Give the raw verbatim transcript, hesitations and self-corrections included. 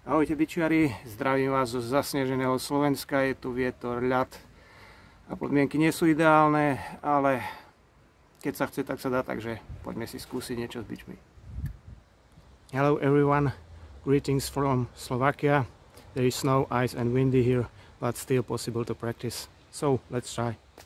Ahojte bičiari, zdravím vás zo zasneženého Slovenska, je tu vietor, ľad a podmienky nie sú ideálne, ale keď sa chce, tak sa dá, takže poďme si skúsiť niečo s bičmi. Hello everyone, greetings from Slovakia. There is snow, ice and windy here, but still possible to practice. So let's try.